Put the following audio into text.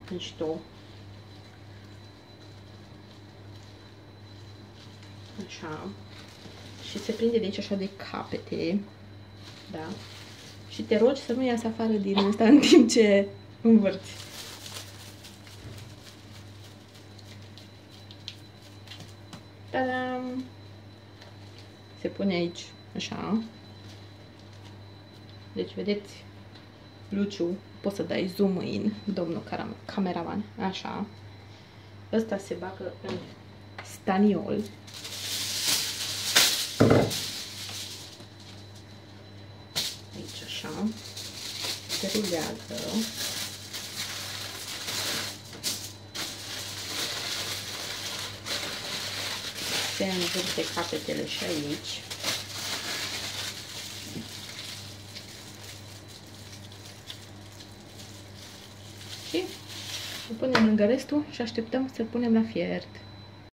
mișto. Așa. Și se prinde de aici așa de capete. Da. Și te rogi să nu iasă afară din asta în timp ce învârți. Ta-dam! Se pune aici, așa. Deci, vedeți, Luciu, poți să dai zoom in, domnul cameraman, așa. Ăsta se bagă în staniol. Aici, așa. Se rulează. Se învârte capetele și aici. Și îl punem lângă restul și așteptăm să punem la fiert.